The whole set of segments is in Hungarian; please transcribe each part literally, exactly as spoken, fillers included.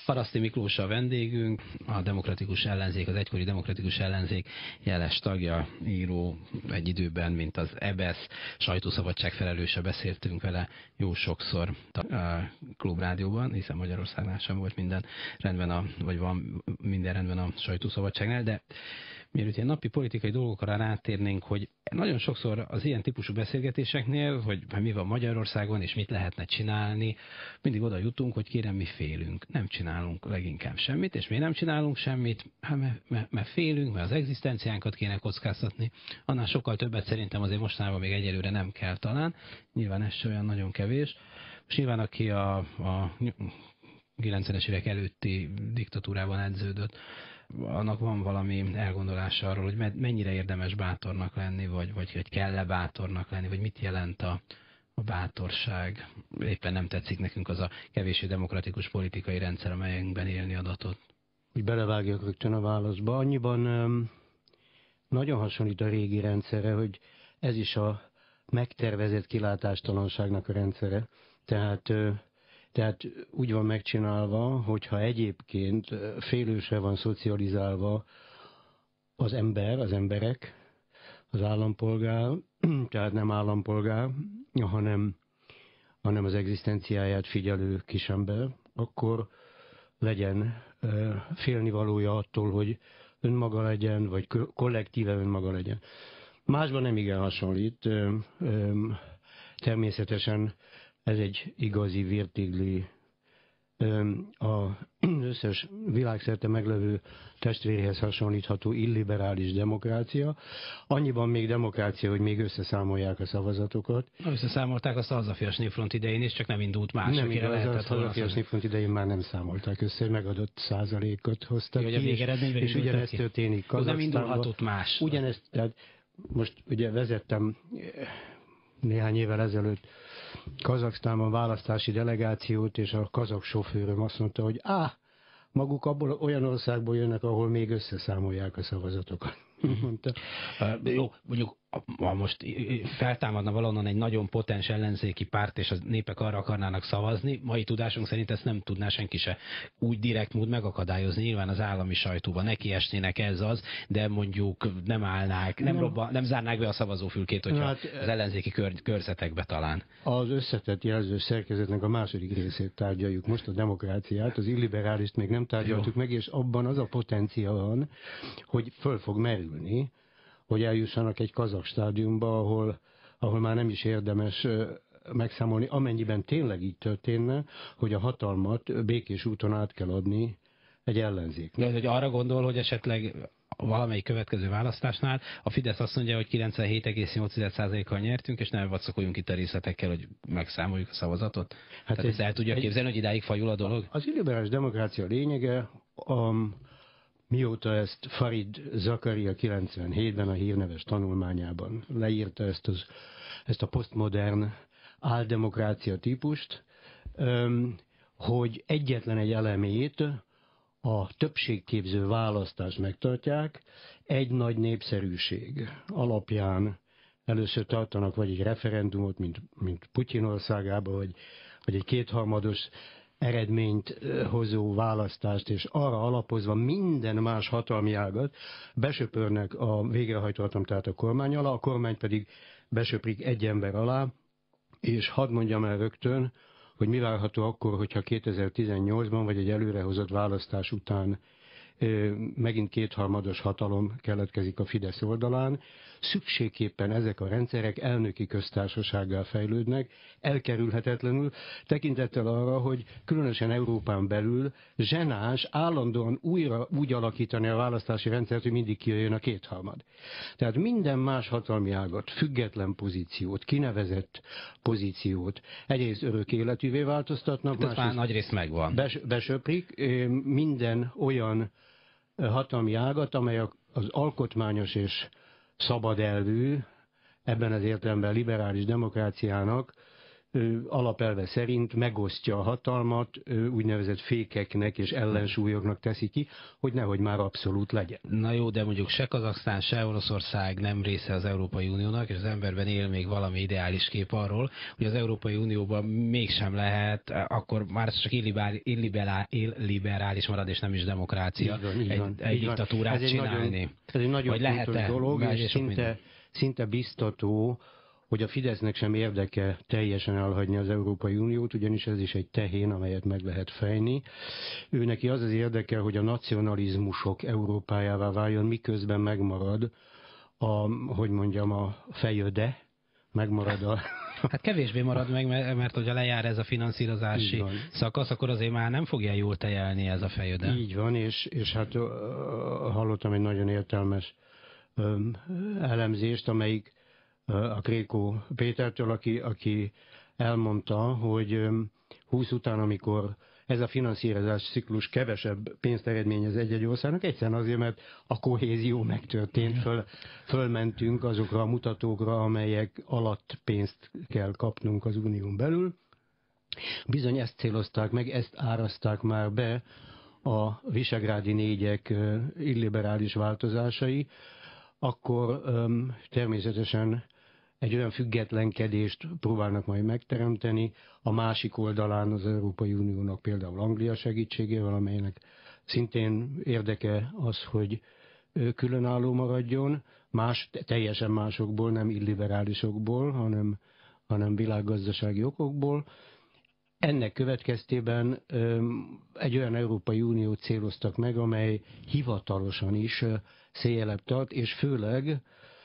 Haraszti Miklós a vendégünk, a Demokratikus Ellenzék, az egykori Demokratikus Ellenzék jeles tagja, író, egy időben, mint az é bé e es sajtószabadság felelőse, beszéltünk vele jó sokszor a Klubrádióban, hiszen Magyarországnál sem volt minden rendben, a, vagy van minden rendben a sajtószabadságnál, de mielőtt ilyen napi politikai dolgokra rátérnénk, hogy nagyon sokszor az ilyen típusú beszélgetéseknél, hogy mi van Magyarországon, és mit lehetne csinálni, mindig oda jutunk, hogy kérem, mi félünk. Nem csinálunk leginkább semmit, és miért nem csinálunk semmit? Hát mert, mert, mert félünk, mert az egzisztenciánkat kéne kockáztatni. Annál sokkal többet szerintem azért mostanában még egyelőre nem kell talán. Nyilván ez sem olyan nagyon kevés. Most nyilván aki a, a kilencvenes évek előtti diktatúrában edződött, annak van valami elgondolása arról, hogy mennyire érdemes bátornak lenni, vagy, vagy hogy kell-e bátornak lenni, vagy mit jelent a, a bátorság. Éppen nem tetszik nekünk az a kevéssé demokratikus politikai rendszer, amelyekben élni adatot. Úgy belevágjak rögtön a válaszba. Annyiban um, nagyon hasonlít a régi rendszerre, hogy ez is a megtervezett kilátástalanságnak a rendszere. Tehát uh, Tehát úgy van megcsinálva, hogyha egyébként félősre van szocializálva az ember, az emberek, az állampolgár, tehát nem állampolgár, hanem, hanem az egzisztenciáját figyelő kisember, akkor legyen félnivalója attól, hogy önmaga legyen, vagy kollektíve önmaga legyen. Másban nem igen hasonlít. Természetesen ez egy igazi virtigli, az összes világszerte meglevő testvéréhez hasonlítható illiberális demokrácia. Annyiban még demokrácia, hogy még összeszámolják a szavazatokat. Összeszámolták a Hazafias Népfront idején is, csak nem indult más. Nem igaz, a Hazafias Népfront idején már nem számolták össze, megadott százalékot hoztak ki, és, és ugyanezt történik Kazaksztánban. Nem indulhatott más. Ugyanezt, tehát most ugye vezettem néhány évvel ezelőtt Kazaksztánban választási delegációt, és a kazak sofőröm azt mondta, hogy á, maguk abból olyan országból jönnek, ahol még összeszámolják a szavazatokat. Mondta. Uh, jó, mondjuk ha most feltámadna valahonnan egy nagyon potens ellenzéki párt, és a népek arra akarnának szavazni, mai tudásunk szerint ezt nem tudná senki se úgy direkt mód megakadályozni. Nyilván az állami sajtóban nekiesnének ez az, de mondjuk nem állnák, nem, nem, robban, nem zárnák be a szavazófülkét, hogyha hát, az ellenzéki kör, körzetekbe talán. Az összetett jelzős szerkezetnek a második részét tárgyaljuk most, a demokráciát, az illiberálist még nem tárgyaltuk Jó. meg, és abban az a potencia van, hogy föl fog merülni, hogy eljussanak egy kazak stádiumba, ahol, ahol már nem is érdemes megszámolni, amennyiben tényleg így történne, hogy a hatalmat békés úton át kell adni egy ellenzéknek. De hogy arra gondol, hogy esetleg valamelyik következő választásnál a Fidesz azt mondja, hogy kilencvenhét egész nyolc százalékkal nyertünk, és nem vacakoljunk itt a részletekkel, hogy megszámoljuk a szavazatot. Hát Tehát ezt el tudja egy, képzelni, hogy idáig fajul a dolog? Az illiberális demokrácia lényege, a, mióta ezt Farid Zakaria kilencvenhétben a hírneves tanulmányában leírta ezt, az, ezt a posztmodern áldemokrácia típust, hogy egyetlen egy elemét, a többségképző választást megtartják, egy nagy népszerűség alapján először tartanak vagy egy referendumot, mint, mint Putyin országában, vagy, vagy egy kétharmados eredményt hozó választást, és arra alapozva minden más hatalmi ágat besöpörnek a végrehajtó hatalom, tehát a kormány alá, a kormány pedig besöprik egy ember alá, és hadd mondjam el rögtön, hogy mi várható akkor, hogyha kétezer-tizennyolcban vagy egy előrehozott választás után ö, megint kétharmados hatalom keletkezik a Fidesz oldalán. Szükségképpen ezek a rendszerek elnöki köztársasággá fejlődnek, elkerülhetetlenül, tekintettel arra, hogy különösen Európán belül zsenás állandóan újra úgy alakítani a választási rendszert, hogy mindig kijöjjön a kétharmad. Tehát minden más hatalmi ágat, független pozíciót, kinevezett pozíciót egyrészt örök életűvé változtatnak, másrészt már nagy rész megvan. Bes, besöprik minden olyan hatalmi ágat, amely az alkotmányos és szabad elvű, ebben az értelemben liberális demokráciának alapelve szerint megosztja a hatalmat, úgynevezett fékeknek és ellensúlyoknak teszi ki, hogy nehogy már abszolút legyen. Na jó, de mondjuk se Kazaksztán, se Oroszország nem része az Európai Uniónak, és az emberben él még valami ideális kép arról, hogy az Európai Unióban mégsem lehet, akkor már csak illiberális, illiberális marad, és nem is demokrácia, így van, így van, egy, egy így diktatúrát ez csinálni. Egy nagyon, ez egy nagyon fontos dolog, és szinte, szinte biztató, hogy a Fidesznek sem érdeke teljesen elhagyni az Európai Uniót, ugyanis ez is egy tehén, amelyet meg lehet fejni. Ő neki az az érdeke, hogy a nacionalizmusok Európájává váljon, miközben megmarad a, hogy mondjam, a fejöde, megmarad a... Hát kevésbé marad meg, mert, mert hogyha lejár ez a finanszírozási szakasz, akkor azért már nem fogja jól tejelni ez a fejöde. Így van, és, és hát uh, hallottam egy nagyon értelmes um, elemzést, amelyik a Krékó Pétertől, aki, aki elmondta, hogy húsz után, amikor ez a finanszírozás ciklus kevesebb pénzt eredményez egy-egy országnak, egyszerűen azért, mert a kohézió megtörtént, föl, fölmentünk azokra a mutatókra, amelyek alatt pénzt kell kapnunk az unión belül. Bizony ezt célozták meg, ezt árazták már be a visegrádi négyek illiberális változásai, akkor um, természetesen egy olyan függetlenkedést próbálnak majd megteremteni, a másik oldalán az Európai Uniónak például Anglia segítségével, amelynek szintén érdeke az, hogy különálló maradjon, más, teljesen másokból, nem illiberálisokból, hanem, hanem világgazdasági okokból. Ennek következtében egy olyan Európai Uniót céloztak meg, amely hivatalosan is széjjelebb tart, és főleg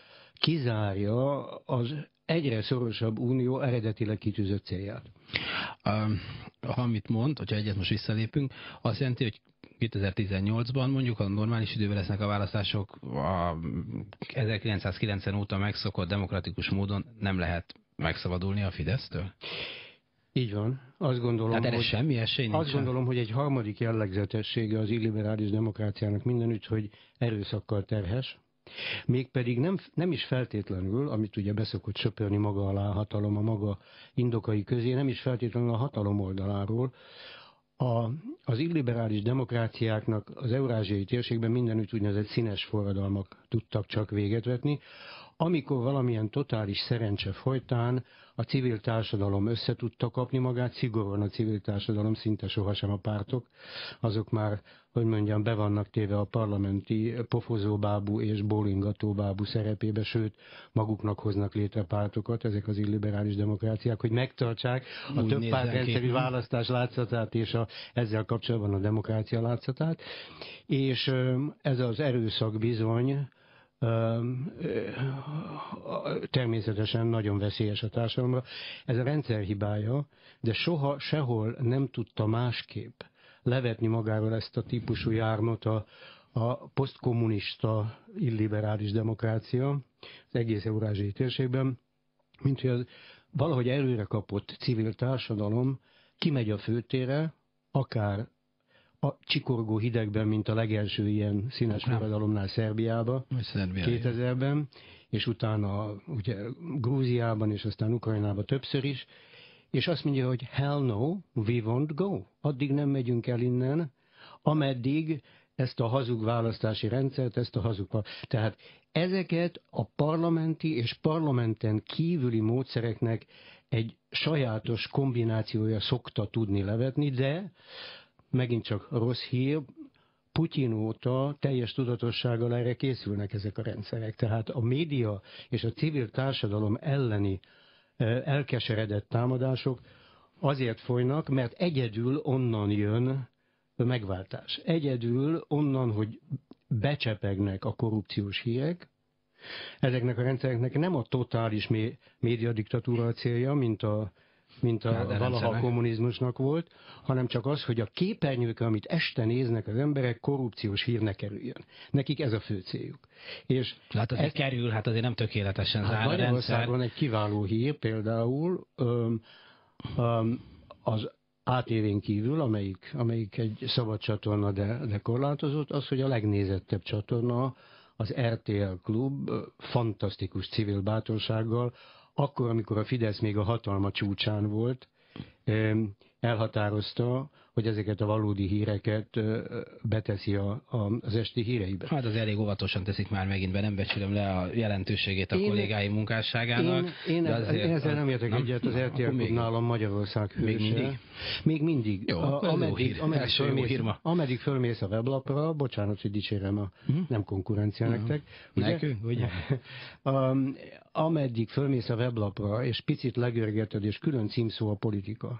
kizárja az egyre szorosabb unió eredetileg kitűzött célját. Um, amit mond, hogyha egyet most visszalépünk, azt jelenti, hogy kétezer-tizennyolcban mondjuk, a normális időben lesznek a választások, a ezerkilencszázkilencven óta megszokott demokratikus módon nem lehet megszabadulni a Fidesztől? Így van. Azt gondolom, hát erre hogy, semmi esély nincs. Azt gondolom, hogy egy harmadik jellegzetessége az illiberális demokráciának mindenütt, hogy erőszakkal terhes, mégpedig nem, nem is feltétlenül, amit ugye beszokott söpörni maga alá a hatalom, a maga indokai közé, nem is feltétlenül a hatalom oldaláról. A, az illiberális demokráciáknak az eurázsiai térségben mindenütt úgynevezett színes forradalmak tudtak csak véget vetni, amikor valamilyen totális szerencse folytán a civil társadalom össze tudta kapni magát, szigorúan a civil társadalom, szinte sohasem a pártok, azok már, hogy mondjam, be vannak téve a parlamenti pofozóbábú és bólingatóbábú szerepébe, sőt, maguknak hoznak létre pártokat, ezek az illiberális demokráciák, hogy megtartsák a Úgy több pártrendszerű választás látszatát és a, ezzel kapcsolatban a demokrácia látszatát, és ez az erőszak bizony természetesen nagyon veszélyes a társadalomra. Ez a rendszer hibája, de soha sehol nem tudta másképp levetni magáról ezt a típusú jármot a, a posztkommunista illiberális demokrácia az egész eurázsiai térségben, mint hogy az valahogy előre kapott civil társadalom kimegy a főtérre, akár a csikorgó hidegben, mint a legelső ilyen színes forradalomnál Szerbiába, kétezerben, és utána ugye Grúziában, és aztán Ukrajnában többször is, és azt mondja, hogy hell no, we won't go. Addig nem megyünk el innen, ameddig ezt a hazug választási rendszert, ezt a hazug... Tehát ezeket a parlamenti és parlamenten kívüli módszereknek egy sajátos kombinációja szokta tudni levetni, de megint csak rossz hír, Putyin óta teljes tudatossággal erre készülnek ezek a rendszerek. Tehát a média és a civil társadalom elleni elkeseredett támadások azért folynak, mert egyedül onnan jön a megváltás. Egyedül onnan, hogy becsepegnek a korrupciós hírek. Ezeknek a rendszereknek nem a totális médiadiktatúra a célja, mint a mint a valaha a kommunizmusnak volt, hanem csak az, hogy a képernyőkre, amit este néznek az emberek, korrupciós hír ne kerüljön. Nekik ez a fő céljuk. És hát azért ez kerül, hát azért nem tökéletesen hát zár a rendszer. Magyarországon egy kiváló hír például öm, öm, az á té vén kívül, amelyik, amelyik egy szabad csatorna, de, de korlátozott, az, hogy a legnézettebb csatorna, az er té el Klub fantasztikus civil bátorsággal akkor, amikor a Fidesz még a hatalma csúcsán volt, elhatározta, hogy ezeket a valódi híreket beteszi a, a, az esti híreibe. Hát az elég óvatosan teszik már megint be, nem becsülöm le a jelentőségét a én, kollégái munkásságának. Én, én, ez, én ezzel nem értek egyet, az er té el nálam Magyarország hőse. Még mindig? Még mindig. Jó, a, ameddig, ameddig, fölmész, ameddig fölmész a weblapra, bocsánat, hogy dicsérem a hm? nem konkurencia hm. nektek. Ugye? Nekünk, ugye? um, ameddig fölmész a weblapra, és picit legörgeted, és külön címszó a politika,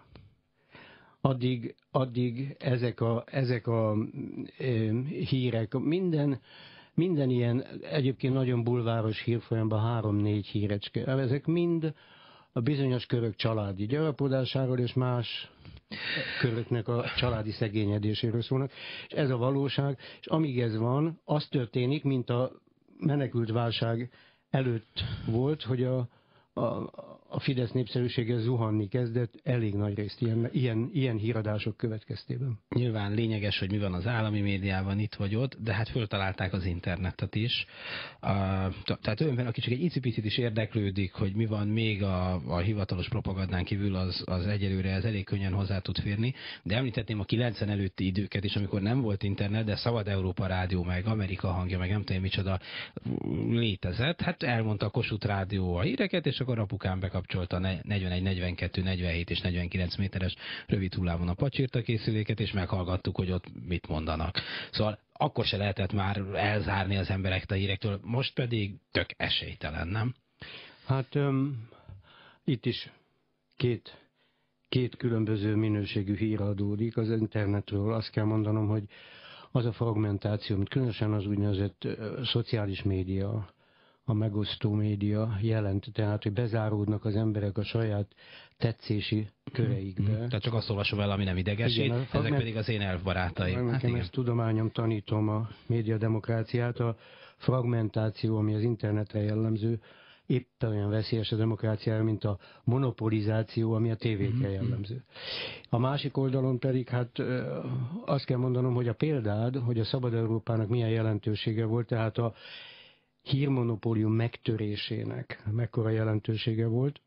Addig, addig ezek a, ezek a e, hírek, minden, minden ilyen egyébként nagyon bulváros hírfolyamban három-négy hírecske, ezek mind a bizonyos körök családi gyarapodásáról és más köröknek a családi szegényedéséről szólnak, és ez a valóság, és amíg ez van, az történik, mint a menekült válság előtt volt, hogy a A, a Fidesz népszerűsége zuhanni kezdett elég nagy részt ilyen, ilyen, ilyen híradások következtében. Nyilván lényeges, hogy mi van az állami médiában itt vagy ott, de hát föltalálták az internetet is. Uh, tehát önben, aki csak egy icipicit is érdeklődik, hogy mi van még a, a hivatalos propagandán kívül, az, az egyelőre ez elég könnyen hozzá tud férni. De említetném a kilencven előtti időket is, amikor nem volt internet, de Szabad Európa Rádió, meg Amerika Hangja, meg nem tudom micsoda létezett. Hát elmondta a Kossuth Rádió a híreket, és akkor apukám bekapcsolta negyvenegy, negyvenkettő, negyvenhét és negyvenkilenc méteres rövid hullámon a pacsirta készüléket, és meghallgattuk, hogy ott mit mondanak. Szóval akkor se lehetett már elzárni az embereket a hírektől, most pedig tök esélytelen, nem? Hát um, itt is két, két különböző minőségű hír adódik az internetről. Azt kell mondanom, hogy az a fragmentáció, mint különösen az úgynevezett uh, szociális média, a megosztó média jelent, tehát, hogy bezáródnak az emberek a saját tetszési köreikbe. Mm-hmm. Tehát csak azt olvasom el, ami nem idegesít, igen, ezek fragment... pedig az én elfbarátaim. Hát nekem ezt tudományom, tanítom a médiademokráciát, a fragmentáció, ami az internetre jellemző, épp olyan veszélyes a demokráciára, mint a monopolizáció, ami a tévékre jellemző. A másik oldalon pedig, hát azt kell mondanom, hogy a példád, hogy a Szabad Európának milyen jelentősége volt, tehát a hírmonopólium megtörésének mekkora jelentősége volt,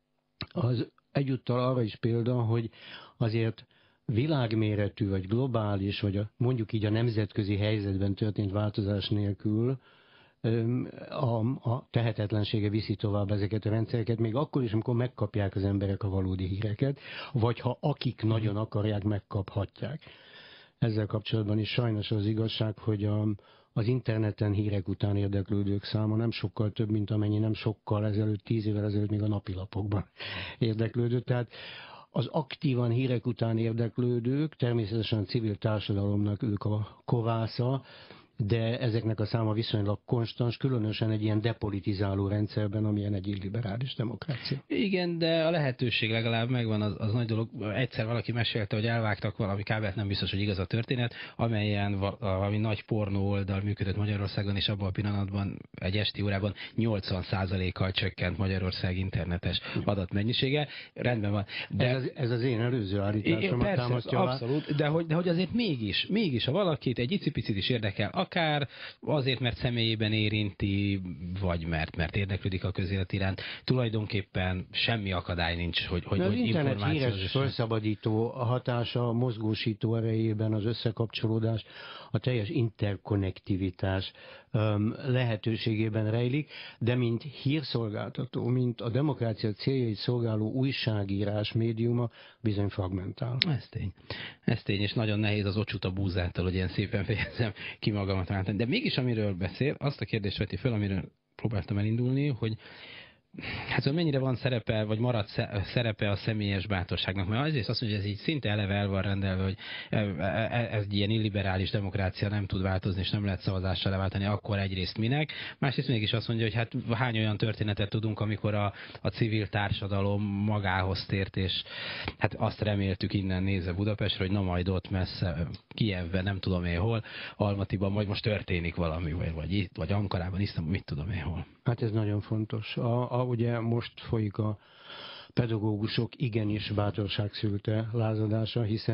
az egyúttal arra is példa, hogy azért világméretű, vagy globális, vagy a, mondjuk így a nemzetközi helyzetben történt változás nélkül a, a tehetetlensége viszi tovább ezeket a rendszereket, még akkor is, amikor megkapják az emberek a valódi híreket, vagy ha akik nagyon akarják, megkaphatják. Ezzel kapcsolatban is sajnos az igazság, hogy a az interneten hírek után érdeklődők száma nem sokkal több, mint amennyi nem sokkal ezelőtt, tíz évvel ezelőtt még a napilapokban érdeklődött. Tehát az aktívan hírek után érdeklődők, természetesen a civil társadalomnak ők a kovásza, de ezeknek a száma viszonylag konstans, különösen egy ilyen depolitizáló rendszerben, amilyen egy illiberális demokrácia. Igen, de a lehetőség legalább megvan, az, az nagy dolog. Egyszer valaki mesélte, hogy elvágtak valami kábelt, nem biztos, hogy igaz a történet, amelyen valami nagy pornó oldal működött Magyarországon, és abban a pillanatban egy esti órában nyolcvan százalékkal csökkent Magyarország internetes adatmennyisége. Rendben van. De ez, az, ez az én előző állításomat támasztja. Abszolút, de hogy, de hogy azért mégis, mégis, ha valakit egy icipicit is érdekel, akár azért, mert személyében érinti, vagy mert, mert érdeklődik a közélet iránt, tulajdonképpen semmi akadály nincs, hogy, hogy, hogy információs... Az internet híres felszabadító hatása, mozgósító erejében az összekapcsolódás, a teljes interkonnektivitás um, lehetőségében rejlik, de mint hírszolgáltató, mint a demokrácia céljait szolgáló újságírás médiuma bizony fragmentál. Ez tény. Ez tény, és nagyon nehéz az ocsuta búzától, hogy ilyen szépen fejezem ki magamat rántani. De mégis amiről beszél, azt a kérdést veti föl, amiről próbáltam elindulni, hogy hát szóval mennyire van szerepe, vagy marad szerepe a személyes bátorságnak, mert azért azt mondja, hogy ez így szinte eleve el van rendelve, hogy ez egy ilyen illiberális demokrácia nem tud változni, és nem lehet szavazással leváltani, akkor egyrészt minek, másrészt mégis azt mondja, hogy hát hány olyan történetet tudunk, amikor a, a civil társadalom magához tért, és hát azt reméltük innen nézve Budapestre, hogy na majd ott messze, Kijevben, nem tudom én hol, Almatiban, majd most történik valami, vagy, vagy itt, vagy Ankarában, Isztambul, mit tudom én hol. Hát ez nagyon fontos. A, a, ugye most folyik a pedagógusok igenis bátorság szülte lázadása, hiszen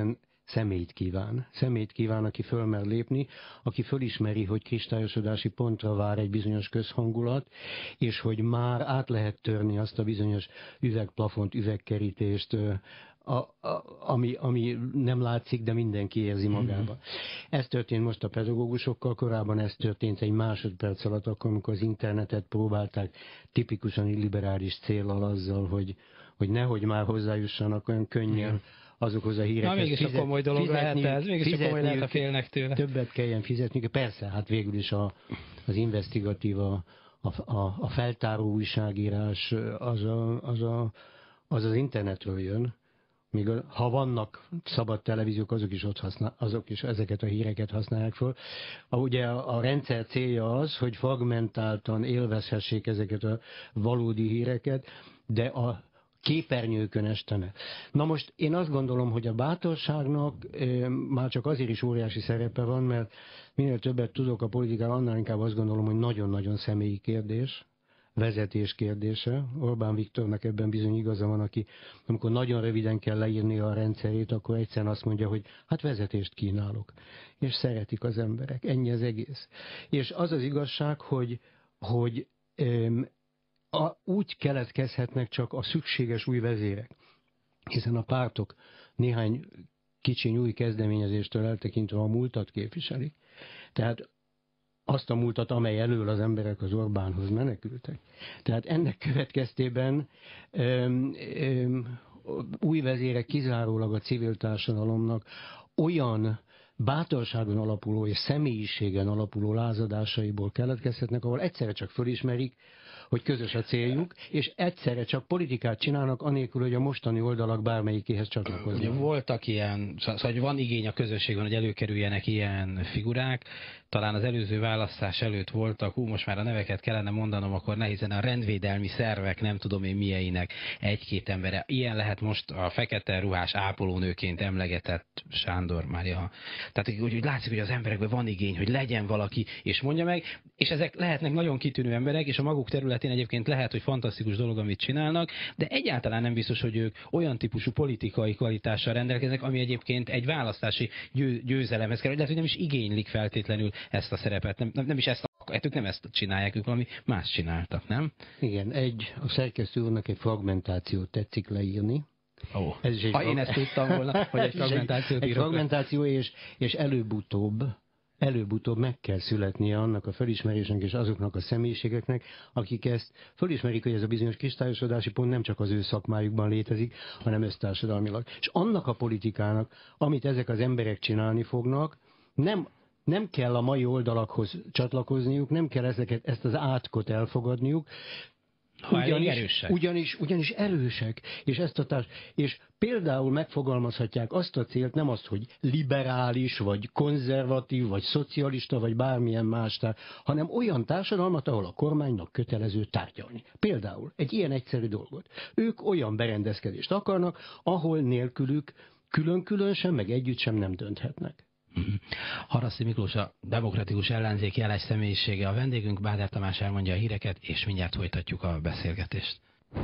személyt kíván. Személyt kíván, aki fölmer lépni, aki fölismeri, hogy kristályosodási pontra vár egy bizonyos közhangulat, és hogy már át lehet törni azt a bizonyos üvegplafont, üvegkerítést, A, a, ami, ami nem látszik, de mindenki érzi magába. Mm-hmm. Ez történt most a pedagógusokkal, korábban ez történt egy másodperc alatt, akkor, amikor az internetet próbálták tipikusan illiberális céllal azzal, hogy, hogy nehogy már hozzájussanak olyan könnyen mm. azokhoz a hírekhez. Na mégis a komoly dolog lehet ez, mégis a komoly lehet a félnek tőle. Többet kelljen fizetni, persze, hát végül is a, az investigatív, a, a, a feltáró újságírás az, a, az, a, az az internetről jön. Míg ha vannak szabad televíziók, azok is ott használ, azok is ezeket a híreket használják föl. Ugye a, a rendszer célja az, hogy fragmentáltan élvezhessék ezeket a valódi híreket, de a képernyőkön este ne. Na most én azt gondolom, hogy a bátorságnak e, már csak azért is óriási szerepe van, mert minél többet tudok a politikáról, annál inkább azt gondolom, hogy nagyon-nagyon személyi kérdés, vezetés kérdése. Orbán Viktornak ebben bizony igaza van, aki amikor nagyon röviden kell leírni a rendszerét, akkor egyszerűen azt mondja, hogy hát vezetést kínálok. És szeretik az emberek. Ennyi az egész. És az az igazság, hogy, hogy öm, a, úgy keletkezhetnek csak a szükséges új vezérek. Hiszen a pártok néhány kicsiny új kezdeményezéstől eltekintve a múltat képviselik. Tehát azt a múltat, amely elől az emberek az Orbánhoz menekültek. Tehát ennek következtében öm, öm, új vezérek kizárólag a civil társadalomnak olyan bátorságon alapuló és személyiségen alapuló lázadásaiból keletkezhetnek, ahol egyszerre csak fölismerik, hogy közös a céljuk, és egyszerre csak politikát csinálnak, anélkül, hogy a mostani oldalak bármelyikéhez csatlakoznak. Voltak ilyen, szóval hogy van igény a közösségben, hogy előkerüljenek ilyen figurák, talán az előző választás előtt voltak, hú, most már a neveket kellene mondanom, akkor nehéz, a rendvédelmi szervek, nem tudom én milyeinek egy-két embere. Ilyen lehet most a fekete ruhás ápolónőként emlegetett Sándor Mária. Tehát úgy, úgy látszik, hogy az emberekben van igény, hogy legyen valaki, és mondja meg, és ezek lehetnek nagyon kitűnő emberek, és a maguk területén egyébként lehet, hogy fantasztikus dolog, amit csinálnak, de egyáltalán nem biztos, hogy ők olyan típusú politikai kvalitással rendelkeznek, ami egyébként egy választási győ, győzelemhez kell, lehet, hogy nem is igénylik feltétlenül ezt a szerepet, nem, nem, nem is ezt a, ők nem ezt csinálják, ők valami más csináltak, nem? Igen, egy, a szerkesztő úrnak egy fragmentációt tetszik leírni. Oh. Ez is egy ha frag... én ezt tudtam volna, hogy egy fragmentációt egy, egy fragmentáció, és, és előbb-utóbb előbb-utóbb meg kell születnie annak a felismerésnek és azoknak a személyiségeknek, akik ezt felismerik, hogy ez a bizonyos kristályosodási pont nem csak az ő szakmájukban létezik, hanem össztársadalmilag. És annak a politikának, amit ezek az emberek csinálni fognak, nem, nem kell a mai oldalakhoz csatlakozniuk, nem kell ezeket, ezt az átkot elfogadniuk, Ugyanis, erősek. Ugyanis, ugyanis erősek, és, ezt a társ, és például megfogalmazhatják azt a célt, nem azt, hogy liberális, vagy konzervatív, vagy szocialista, vagy bármilyen más, hanem olyan társadalmat, ahol a kormánynak kötelező tárgyalni. Például egy ilyen egyszerű dolgot. Ők olyan berendezkedést akarnak, ahol nélkülük külön-külön sem, meg együtt sem nem dönthetnek. Haraszti Miklós, a demokratikus ellenzék jeles személyisége a vendégünk, Báder Tamás elmondja a híreket, és mindjárt folytatjuk a beszélgetést.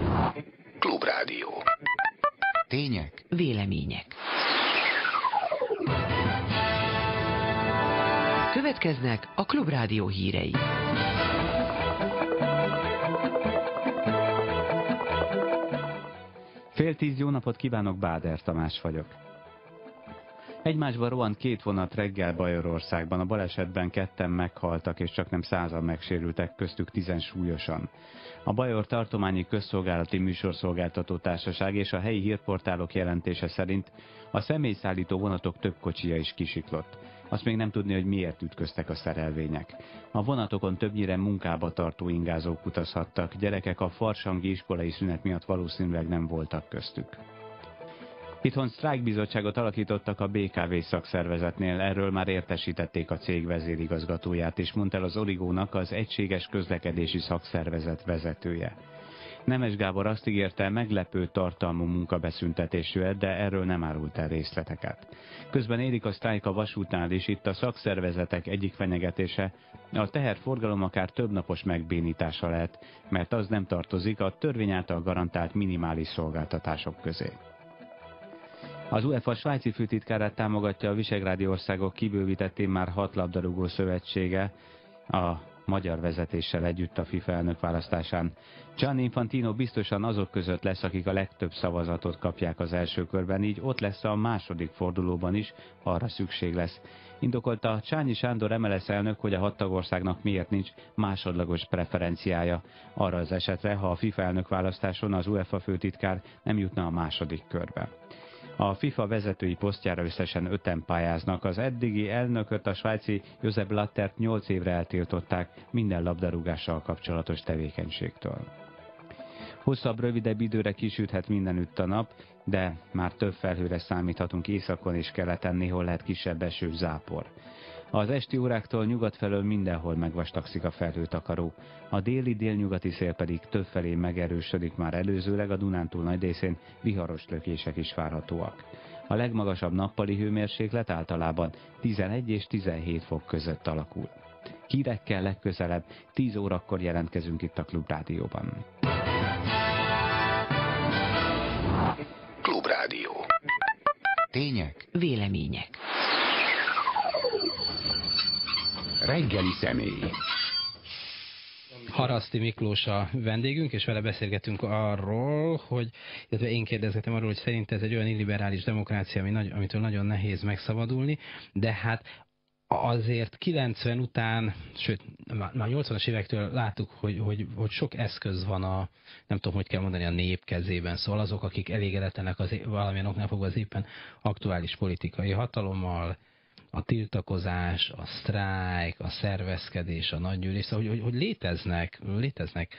Klubrádió. Tények. Vélemények. Következnek a Klubrádió hírei. Fél tíz, jó napot kívánok, Báder Tamás vagyok. Egymásba rohant két vonat reggel Bajorországban. A balesetben ketten meghaltak, és csak nem százan megsérültek, köztük tizen súlyosan. A Bajor Tartományi Közszolgálati Műsorszolgáltató Társaság és a helyi hírportálok jelentése szerint a személyszállító vonatok több kocsija is kisiklott. Azt még nem tudni, hogy miért ütköztek a szerelvények. A vonatokon többnyire munkába tartó ingázók utazhattak, gyerekek a farsangi iskolai szünet miatt valószínűleg nem voltak köztük. Itthon sztrájkbizottságot alakítottak a bé ká vé szakszervezetnél, erről már értesítették a cég vezérigazgatóját, és mondta el az Origónak az Egységes Közlekedési Szakszervezet vezetője. Nemes Gábor azt ígérte, meglepő tartalmú munkabeszüntetésű, de erről nem árult el részleteket. Közben érik a sztrájk a vasútnál, és itt a szakszervezetek egyik fenyegetése, a teherforgalom akár többnapos megbénítása lehet, mert az nem tartozik a törvény által garantált minimális szolgáltatások közé. Az UEFA svájci főtitkárát támogatja a visegrádi országok kibővített már hat labdarúgó szövetsége a magyar vezetéssel együtt a FIFA elnök választásán. Gianni Infantino biztosan azok között lesz, akik a legtöbb szavazatot kapják az első körben, így ott lesz a második fordulóban is, ha arra szükség lesz. Indokolta Csányi Sándor em el es elnök, hogy a hat tagországnak miért nincs másodlagos preferenciája arra az esetre, ha a FIFA elnök választáson az UEFA főtitkár nem jutna a második körbe. A FIFA vezetői posztjára összesen öten pályáznak. Az eddigi elnököt, a svájci Josep Blattert nyolc évre eltiltották minden labdarúgással kapcsolatos tevékenységtől. Hosszabb, rövidebb időre kisüthet mindenütt a nap, de már több felhőre számíthatunk északon és keleten, néhol lehet kisebb eső, zápor. Az esti óráktól nyugat felől mindenhol megvastagszik a felhőtakaró. A déli délnyugati szél pedig többfelé megerősödik már előzőleg, a Dunántúl nagy részén viharos lökések is várhatóak. A legmagasabb nappali hőmérséklet általában tizenegy és tizenhét fok között alakul. Hírekkel legközelebb tíz órakor jelentkezünk itt a Klubrádióban. Klubrádió. Tények. Vélemények. Reggeli személy. Haraszti Miklós a vendégünk, és vele beszélgetünk arról, hogy, illetve én kérdezgetem arról, hogy szerint ez egy olyan illiberális demokrácia, ami nagy, amitől nagyon nehéz megszabadulni, de hát azért kilencven után, sőt, már nyolcvanas évektől láttuk, hogy, hogy, hogy sok eszköz van a, nem tudom, hogy kell mondani, a nép kezében. Szóval azok, akik elégedetlenek az, valamilyen oknál fogva az éppen aktuális politikai hatalommal, a tiltakozás, a sztrájk, a szervezkedés, a nagygyűlés, szóval, hogy, hogy, hogy léteznek, léteznek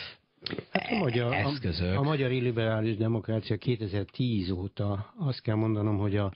hát a magyar, eszközök. A, a magyar illiberális demokrácia kétezer-tíz óta azt kell mondanom, hogy, a,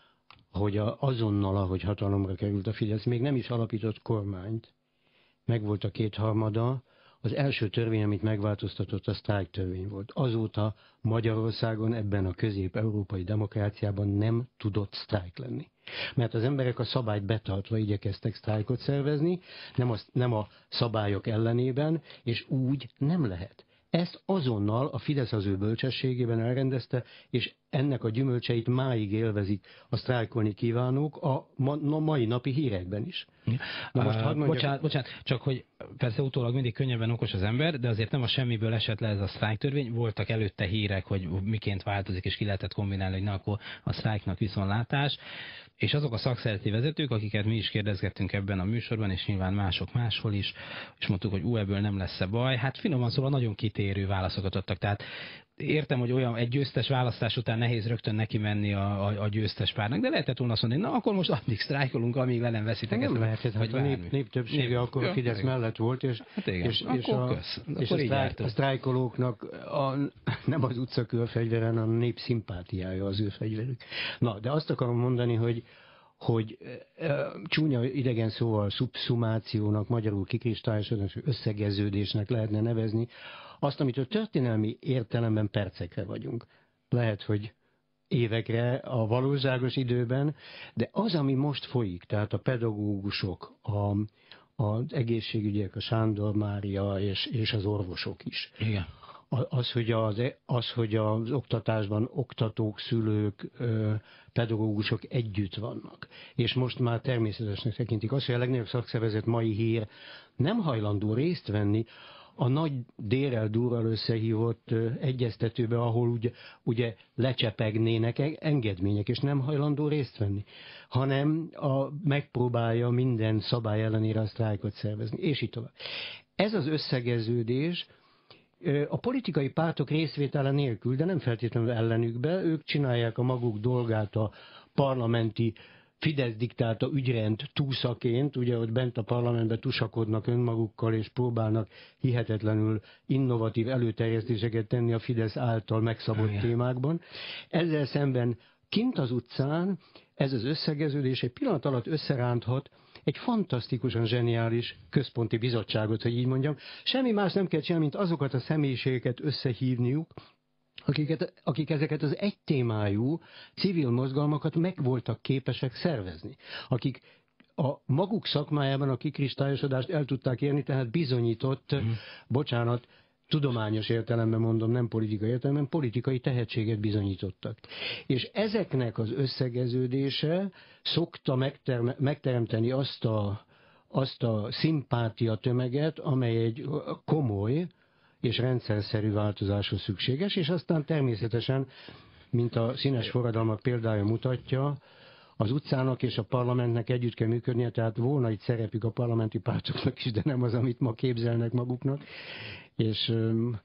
hogy a, azonnal, ahogy hatalomra került a Fidesz, még nem is alapított kormányt, megvolt a kétharmada. Az első törvény, amit megváltoztatott, a sztrájk törvény volt. Azóta Magyarországon ebben a közép-európai demokráciában nem tudott sztrájk lenni. Mert az emberek a szabályt betartva igyekeztek sztrájkot szervezni, nem a, nem a szabályok ellenében, és úgy nem lehet. Ezt azonnal a Fidesz az ő bölcsességében elrendezte, és ennek a gyümölcseit máig élvezik a sztrájkolni kívánók a ma, a mai napi hírekben is. Na most, uh, mondjak... bocsánat, bocsánat, csak hogy persze utólag mindig könnyebben okos az ember, de azért nem a semmiből esett le ez a sztrájktörvény. Voltak előtte hírek, hogy miként változik, és ki lehetett kombinálni, hogy na, akkor a sztrájknak viszontlátás. És azok a szakszereti vezetők, akiket mi is kérdezgettünk ebben a műsorban, és nyilván mások máshol is, és mondtuk, hogy ú, ebből nem lesz-e baj, hát finoman szóval nagyon kitérő válaszokat adtak. Tehát értem, hogy olyan egy győztes választás után nehéz rögtön neki menni a, a, a győztes párnak, de lehetett volna azt mondani, na akkor most addig sztrájkolunk, amíg velem veszitek. Nem lehetett, hát a nép, nép többsége nép, akkor a Fidesz mellett volt, és, hát igen, és, akkor és, a, kösz. és a, sztrájk, a sztrájkolóknak a, nem az utcakő fegyveren, a nép szimpátiája az ő fegyverük. Na, de azt akarom mondani, hogy hogy e, csúnya idegen szóval szubszumációnak, magyarul kikristályosodás, összegeződésnek lehetne nevezni, azt, amit a történelmi értelemben percekre vagyunk. Lehet, hogy évekre a valóságos időben, de az, ami most folyik, tehát a pedagógusok, a, az egészségügyek, a Sándor Mária és, és az orvosok is. Igen. Az, hogy az, az, hogy az oktatásban oktatók, szülők, pedagógusok együtt vannak. És most már természetesnek tekintik azt, hogy a legnagyobb szakszervezet mai hír nem hajlandó részt venni a nagy délrel durral összehívott egyeztetőbe, ahol ugye, ugye lecsepegnének engedmények, és nem hajlandó részt venni, hanem a, megpróbálja minden szabály ellenére a sztrájkot szervezni, és így tovább. Ez az összegeződés a politikai pártok részvétele nélkül, de nem feltétlenül ellenükbe, ők csinálják a maguk dolgát a parlamenti Fidesz diktálta ügyrend túszaként, ugye ott bent a parlamentben tusakodnak önmagukkal, és próbálnak hihetetlenül innovatív előterjesztéseket tenni a Fidesz által megszabott Igen. témákban. Ezzel szemben kint az utcán ez az összegeződés egy pillanat alatt összeránthat egy fantasztikusan zseniális központi bizottságot, hogy így mondjam. Semmi más nem kell csinálni, mint azokat a személyiségeket összehívniuk, akiket, akik ezeket az egytémájú civil mozgalmakat meg voltak képesek szervezni. Akik a maguk szakmájában a kikristályosodást el tudták érni, tehát bizonyított, mm. bocsánat, tudományos értelemben mondom, nem politikai értelemben, politikai tehetséget bizonyítottak. És ezeknek az összegeződése szokta megterem, megteremteni azt a, azt a szimpátia tömeget, amely egy komoly és rendszerszerű változáshoz szükséges, és aztán természetesen, mint a színes forradalmak példája mutatja, az utcának és a parlamentnek együtt kell működnie, tehát volna itt szerepük a parlamenti pártoknak is, de nem az, amit ma képzelnek maguknak, és,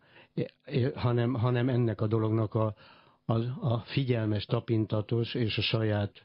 hanem, hanem ennek a dolognak a, a, a figyelmes, tapintatos és a saját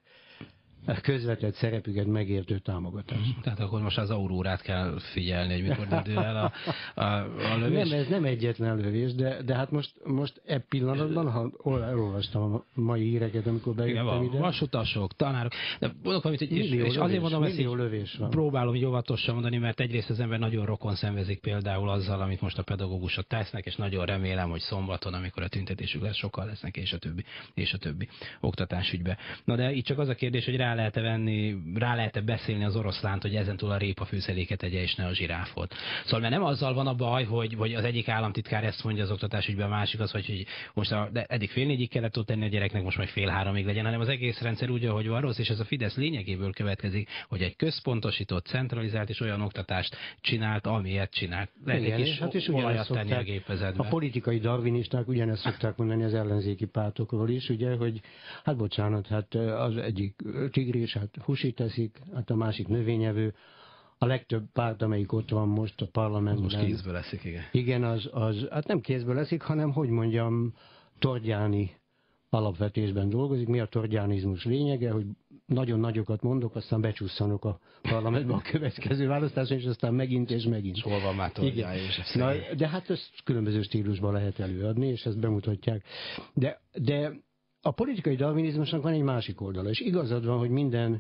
közvetett szerepüket megértő támogatás. Tehát akkor most az aurórát kell figyelni, hogy mikor döntő el a, a, a lövés? Nem, ez nem egyetlen lövés, de, de hát most, most e pillanatban, ha olvastam a mai híreket, amikor bejöttem ide. Vasutasok, tanárok, de mondok valamit, hogy és, millió és lövés, azért mondom, ezt lövés van. Próbálom így óvatosan mondani, mert egyrészt az ember nagyon rokon szenvezik például azzal, amit most a pedagógusok tesznek, és nagyon remélem, hogy szombaton, amikor a tüntetésük lesz, sokkal lesznek, és a többi, és a többi oktatásügybe. Na de itt csak az a kérdés, hogy rá lehet-e venni, rá lehet-e beszélni az oroszlánt, hogy ezentúl a répa fűszeléket tegye, és ne a zsiráfot. Szóval mert nem azzal van a baj, hogy, hogy az egyik államtitkár ezt mondja az oktatásügyben, a másik az, hogy, hogy most a, de eddig fél négyig kellett ott tenni a gyereknek, most majd fél háromig legyen, hanem az egész rendszer úgy, ahogy van rossz, és ez a Fidesz lényegéből következik, hogy egy központosított, centralizált és olyan oktatást csinált, amilyet csinált. Lehet egy kis hát és olajat tenni a gépezetbe. A politikai darwinisták ugyanezt szokták mondani az ellenzéki pártokról is, ugye, hogy hát bocsánat, hát az egyik tigris, hát húsit teszik, hát a másik növényevő. A legtöbb párt, amelyik ott van most a parlamentben. Most kézből leszik, igen. Igen, az, az, hát nem kézből leszik, hanem, hogy mondjam, tordjáni alapvetésben dolgozik. Mi a tordjánizmus lényege, hogy nagyon nagyokat mondok, aztán becsusszanok a parlamentben a következő választáson, és aztán megint és megint. Hol van már tordjája és Na, de hát ezt különböző stílusban lehet előadni, és ezt bemutatják. De, de a politikai darwinizmusnak van egy másik oldala, és igazad van, hogy minden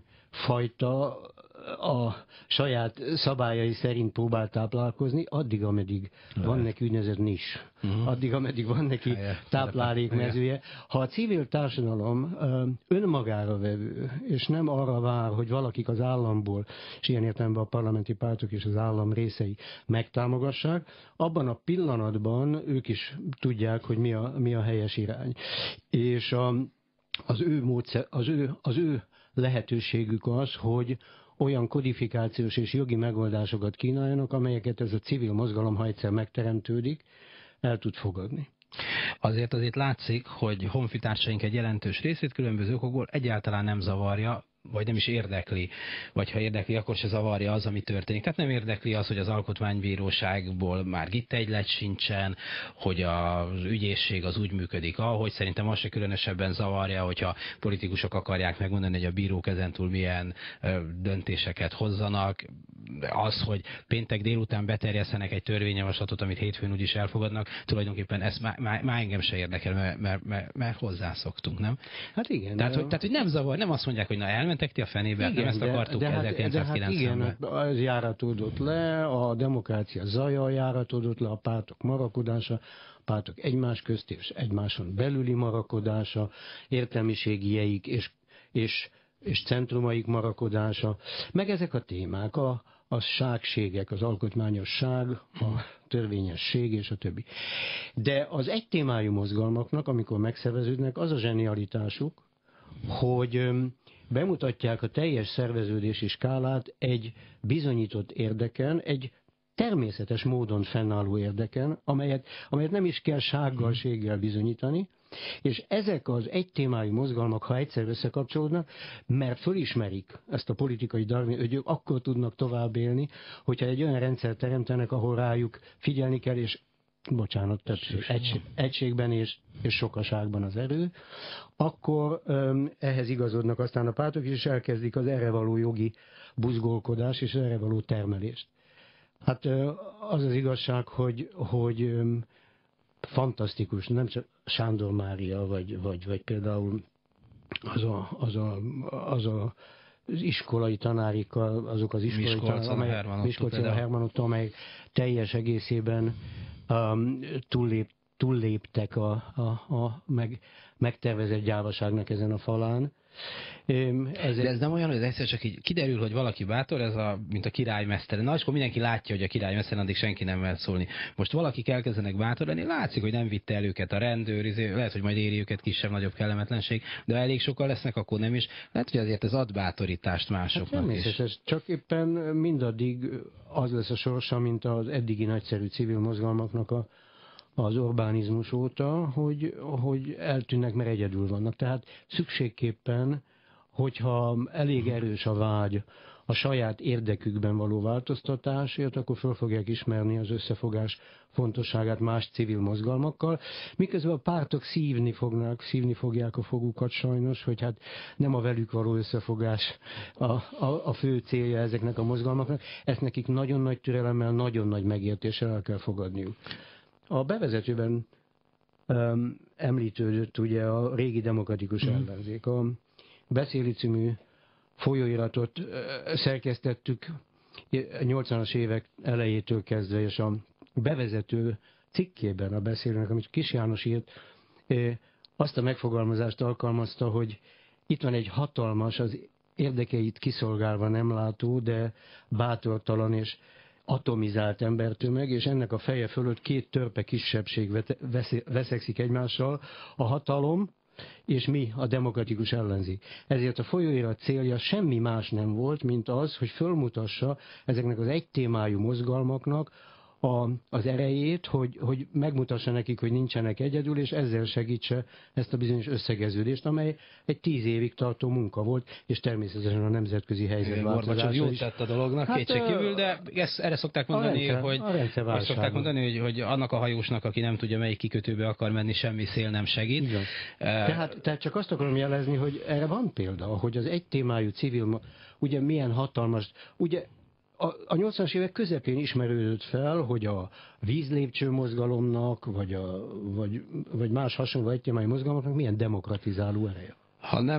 fajta a saját szabályai szerint próbál táplálkozni, addig, ameddig Lehet. van neki úgynevezett nis. Uh-huh. Addig, ameddig van neki táplálékmezője. Ha a civil társadalom önmagára vevő, és nem arra vár, hogy valakik az államból, és ilyen értelemben a parlamenti pártok és az állam részei megtámogassák, abban a pillanatban ők is tudják, hogy mi a, mi a helyes irány. És a, az, ő módszer, az, ő, az ő lehetőségük az, hogy olyan kodifikációs és jogi megoldásokat kínáljanak, amelyeket ez a civil mozgalom, ha egyszer megteremtődik, el tud fogadni. Azért azért látszik, hogy honfitársaink egy jelentős részét különböző okokból egyáltalán nem zavarja, vagy nem is érdekli, vagy ha érdekli, akkor se zavarja az, ami történik. Tehát nem érdekli az, hogy az alkotmánybíróságból már gittegylet sincsen, hogy az ügyészség az úgy működik, ahogy szerintem az se különösebben zavarja, hogyha politikusok akarják megmondani, hogy a bírók ezentúl milyen döntéseket hozzanak. Az, hogy péntek délután beterjesztenek egy törvényjavaslatot, amit hétfőn úgyis elfogadnak, tulajdonképpen ezt már, már, már engem se érdekel, mert, mert, mert, mert hozzászoktunk, nem? Hát igen. Tehát, hogy, tehát, hogy nem zavar, nem azt mondják, hogy na elmentek ti a fenébe, igen, nem ezt akartuk de, de ezerkilencszázkilencvenben. Hát, de hát igen, az járatódott le, a demokrácia zaja járatódott le, a pártok marakodása, a pártok egymás közt és egymáson belüli marakodása, értelmiségijeik és, és, és centrumaik marakodása, meg ezek a témák, a a ságségek, az alkotmányosság, a törvényesség és a többi. De az egy témájú mozgalmaknak, amikor megszerveződnek, az a zsenialitásuk, hogy bemutatják a teljes szerveződési skálát egy bizonyított érdeken, egy természetes módon fennálló érdeken, amelyet, amelyet nem is kell sággal, séggel bizonyítani, és ezek az egy témájú mozgalmak, ha egyszer összekapcsolódnak, mert fölismerik ezt a politikai darwin, hogy ők akkor tudnak tovább élni, hogyha egy olyan rendszert teremtenek, ahol rájuk figyelni kell, és bocsánat, tehát egység, egységben és, és sokaságban az erő, akkor um, ehhez igazodnak aztán a pártok, és elkezdik az erre való jogi buzgolkodás és erre való termelést. Hát az az igazság, hogy, hogy um, fantasztikus, nem csak Sándor Mária, vagy, vagy, vagy például az a, az a, az a az iskolai tanárikkal, azok az iskolai tanárok, Miskolcon a Hermanottól, amely teljes egészében um, túllép, túlléptek a, a, a meg, megtervezett gyávaságnak ezen a falán. Ez De ez nem olyan, hogy egyszer csak így kiderül, hogy valaki bátor, ez a, mint a királymester. Na, és akkor mindenki látja, hogy a királymester, addig senki nem mer szólni. Most valakik elkezdenek bátor lenni, látszik, hogy nem vitte el őket a rendőr, lehet, hogy majd éri őket kisebb-nagyobb kellemetlenség, de ha elég sokan lesznek, akkor nem is. Lehet, hogy azért ez ad bátorítást másoknak hát is. Csak éppen mindaddig az lesz a sorsa, mint az eddigi nagyszerű civil mozgalmaknak a az Orbánizmus óta, hogy, hogy eltűnnek, mert egyedül vannak. Tehát szükségképpen, hogyha elég erős a vágy a saját érdekükben való változtatásért, akkor föl fogják ismerni az összefogás fontosságát más civil mozgalmakkal, miközben a pártok szívni fognak, szívni fogják a fogukat sajnos, hogy hát nem a velük való összefogás a, a, a fő célja ezeknek a mozgalmaknak. Ezt nekik nagyon nagy türelemmel, nagyon nagy megértéssel el kell fogadniuk. A bevezetőben um, említődött ugye a régi demokratikus mm. ellenzék. A Beszéli című folyóiratot uh, szerkesztettük nyolcvanas évek elejétől kezdve, és a bevezető cikkében a Beszélőnek, amit Kis János írt, uh, azt a megfogalmazást alkalmazta, hogy itt van egy hatalmas, az érdekeit kiszolgálva nem látó, de bátortalan és atomizált embertömeg, és ennek a feje fölött két törpe kisebbség veszekszik egymással, a hatalom és mi, a demokratikus ellenzék. Ezért a folyóirat célja semmi más nem volt, mint az, hogy fölmutassa ezeknek az egytémájú mozgalmaknak a, az erejét, hogy, hogy megmutassa nekik, hogy nincsenek egyedül, és ezzel segítse ezt a bizonyos összegeződést, amely egy tíz évig tartó munka volt, és természetesen a nemzetközi helyzet változása is. Jót tett a dolognak, hát, kétségkívül, de ezt, erre szokták mondani, rendszer, hogy, azt szokták mondani hogy, hogy annak a hajósnak, aki nem tudja, melyik kikötőbe akar menni, semmi szél nem segít. Igen. Tehát, tehát csak azt akarom jelezni, hogy erre van példa, hogy az egy témájú civil, ugye milyen hatalmas, ugye A, a nyolcvanas évek közepén ismerődött fel, hogy a vízlépcső mozgalomnak, vagy, a, vagy, vagy más hasonló egytémájú mozgalmaknak milyen demokratizáló ereje. Ha nem,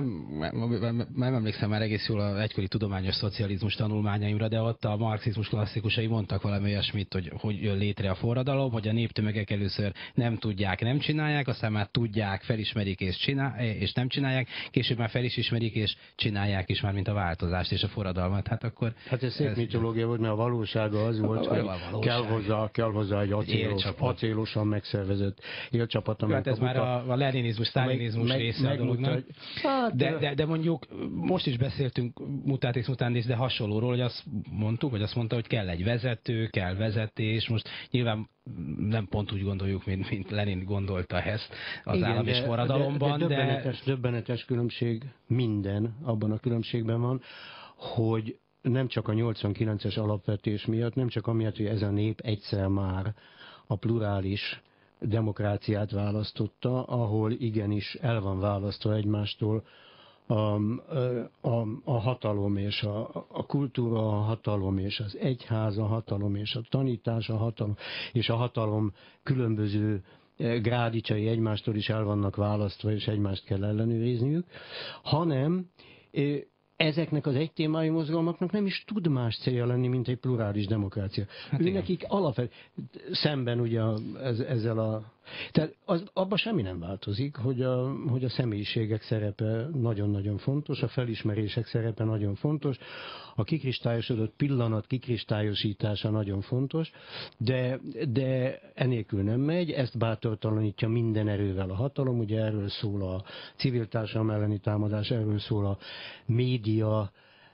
nem emlékszem már egész jól az egykori tudományos szocializmus tanulmányaimra, de ott a marxizmus klasszikusai mondtak valami olyasmit, hogy hogy jön létre a forradalom, hogy a néptömegek először nem tudják, nem csinálják, aztán már tudják, felismerik és, csinál, és nem csinálják, később már fel is ismerik és csinálják is már, mint a változást és a forradalmat. Hát akkor... Hát ez szép ez mitológia volt, mert a valósága az volt, hogy kell hozzá, kell hozzá egy acélos, acélosan megszervezett élcsapat. Hát ez már a, a leninizmus, sztálinizmus része a dolognak. Hát, de, de, de mondjuk most is beszéltünk mutatis mutandis, de hasonlóról, hogy azt mondtuk, vagy azt mondta, hogy kell egy vezető, kell vezetés. Most nyilván nem pont úgy gondoljuk, mint, mint Lenin gondolta ezt az igen, állam és forradalomban. De, de, de döbbenetes, de... döbbenetes különbség minden abban a különbségben van, hogy nem csak a nyolcvankilences alapvetés miatt, nem csak amiatt, hogy ez a nép egyszer már a plurális demokráciát választotta, ahol igenis el van választva egymástól a, a, a hatalom és a, a kultúra, a hatalom és az egyház, a hatalom és a tanítás, a hatalom és a hatalom különböző grádicsai egymástól is el vannak választva, és egymást kell ellenőrizniük, hanem ezeknek az egytémájú mozgalmaknak nem is tud más célja lenni, mint egy plurális demokrácia. Hát ő nekik alapvetően szemben ugye ez, ezzel a... Tehát az, abban semmi nem változik, hogy a, hogy a személyiségek szerepe nagyon-nagyon fontos, a felismerések szerepe nagyon fontos, a kikristályosodott pillanat kikristályosítása nagyon fontos, de, de enélkül nem megy, ezt bátortalanítja minden erővel a hatalom, ugye erről szól a civil társadalom elleni támadás, erről szól a média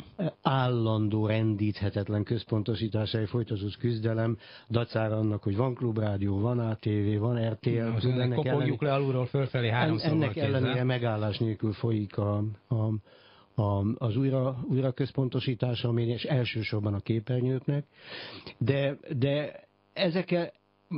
állandó, rendíthetetlen központosítására folytatott küzdelem, dacára annak, hogy van klubrádió, van á té vé, van er té el. Most ennek kopogjuk le alulról fölfelé háromszor. Ennek ellenére megállás nélkül folyik a, a, a, az újra, újra központosítása, ami és elsősorban a képernyőknek, de, de ezeke,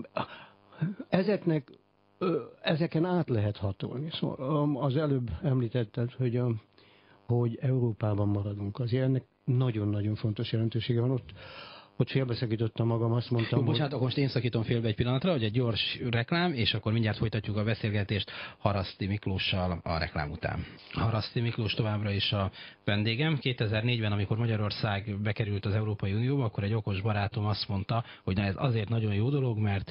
ezeknek, ezeken át lehet hatolni. Szóval az előbb említetted, hogy a hogy Európában maradunk. Azért ennek nagyon-nagyon fontos jelentősége van. Ott, ott félbeszakítottam magam, azt mondtam, Jó, bocsánat, hogy... most én szakítom félbe egy pillanatra, hogy egy gyors reklám, és akkor mindjárt folytatjuk a beszélgetést Haraszti Miklóssal a reklám után. Haraszti Miklós továbbra is a vendégem. kétezer-négyben, amikor Magyarország bekerült az Európai Unióba, akkor egy okos barátom azt mondta, hogy na ez azért nagyon jó dolog, mert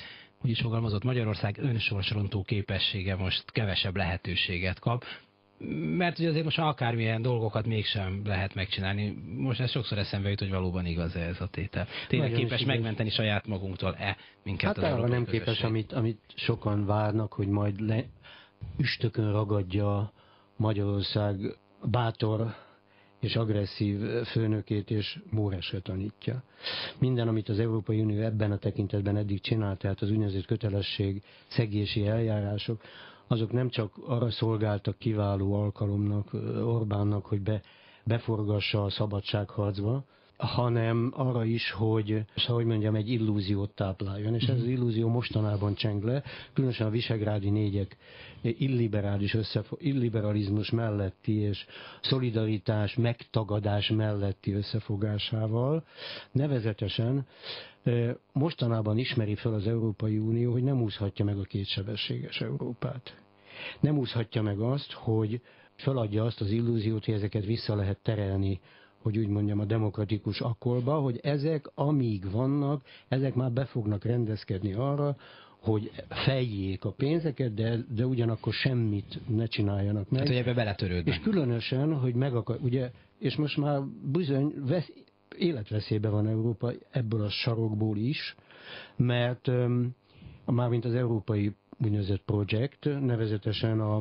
úgy is fogalmazott, Magyarország önsorsrontó képessége most kevesebb lehetőséget kap, mert ugye azért most akármilyen dolgokat mégsem lehet megcsinálni. Most ez sokszor eszembe jut, hogy valóban igaz ez a tétel. Tényleg Nagyon képes megmenteni saját magunktól-e minket Hát az arra európai nem közösség? képes, amit, amit sokan várnak, hogy majd le, üstökön ragadja Magyarország bátor és agresszív főnökét, és Móresre tanítja. Minden, amit az Európai Unió ebben a tekintetben eddig csinált, tehát az úgynevezett kötelesség szegési eljárások, azok nem csak arra szolgáltak kiváló alkalomnak Orbánnak, hogy be, beforgassa a szabadságharcba, hanem arra is, hogy, ahogy mondjam, egy illúziót tápláljon, és ez az illúzió mostanában cseng le, különösen a visegrádi négyek illiberális összefo- illiberalizmus melletti és szolidaritás, megtagadás melletti összefogásával, nevezetesen mostanában ismeri fel az Európai Unió, hogy nem úszhatja meg a kétsebességes Európát. Nem úszhatja meg azt, hogy feladja azt az illúziót, hogy ezeket vissza lehet terelni, hogy úgy mondjam, a demokratikus akkolba, hogy ezek, amíg vannak, ezek már be fognak rendezkedni arra, hogy fejjék a pénzeket, de, de ugyanakkor semmit ne csináljanak meg. Hát, hogy ebbe beletörődnek. És különösen, hogy meg akar, ugye, és most már bizony vesz, életveszélybe van Európa ebből a sarokból is, mert um, mármint az európai úgynevezett projekt, nevezetesen a,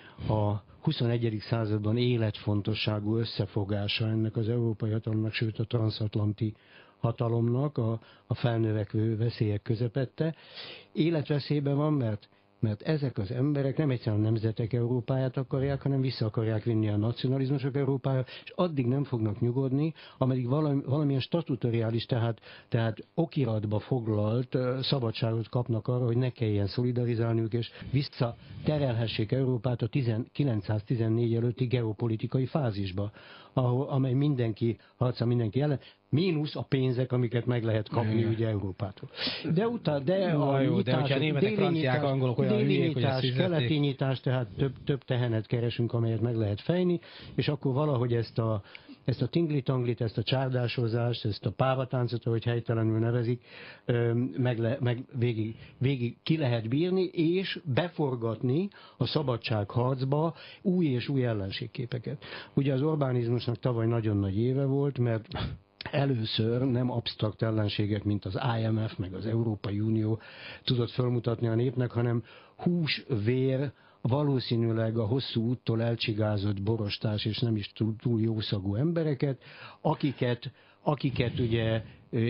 a huszonegyedik században életfontosságú összefogása ennek az európai hatalomnak, sőt a transatlanti hatalomnak a, a felnövekvő veszélyek közepette. Életveszélyben van, mert, mert ezek az emberek nem egyszerűen a nemzetek Európáját akarják, hanem vissza akarják vinni a nacionalizmusok Európája, és addig nem fognak nyugodni, ameddig valami, valamilyen statutoriális, tehát, tehát okiratba foglalt szabadságot kapnak arra, hogy ne kelljen szolidarizálniuk, és visszaterelhessék Európát a kilencszáztizennégy előtti geopolitikai fázisba, ahol, amely mindenki harca mindenki ellen, mínusz a pénzek, amiket meg lehet kapni Igen. ugye Európától. De utána, de Na a jó, de nyitás, hogyha németek, déli franciák, nyitás, angolok olyan déli hülyék, hogy ezt nyitás, fizették. keleti nyitás, tehát több, több tehenet keresünk, amelyet meg lehet fejni, és akkor valahogy ezt a, ezt a tingli-tanglit, ezt a csárdásozást, ezt a pávatáncot, ahogy helytelenül nevezik, meg, le, meg végig, végig ki lehet bírni, és beforgatni a szabadságharcba új és új ellenségképeket. Ugye az Orbánizmusnak tavaly nagyon nagy éve volt, mert először nem absztrakt ellenségek, mint az I M F, meg az Európai Unió tudott felmutatni a népnek, hanem hús, vér, valószínűleg a hosszú úttól elcsigázott borostás és nem is túl, túl jószagú embereket, akiket, akiket ugye